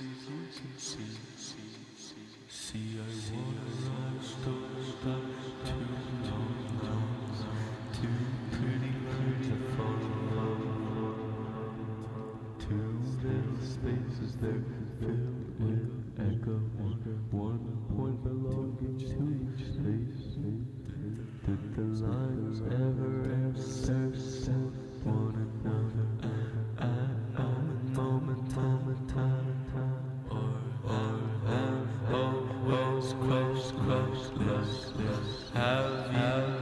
See, I wanna ride stories back too long, too pretty to fall in love. Two little spaces there filled with echo, one point belonging to each space. Did the lines ever intersect one another at moment time, or have always questioned? Have you